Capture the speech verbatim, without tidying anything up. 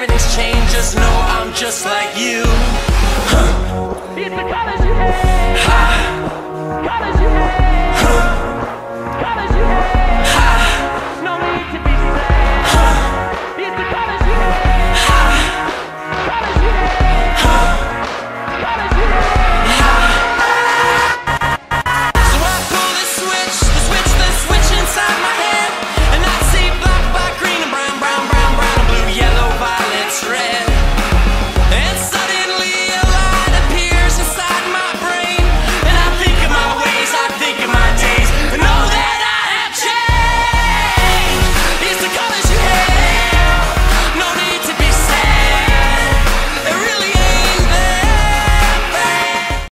things change, just know I'm just like you. Huh. It's the colors you have. Ha. Colors you have.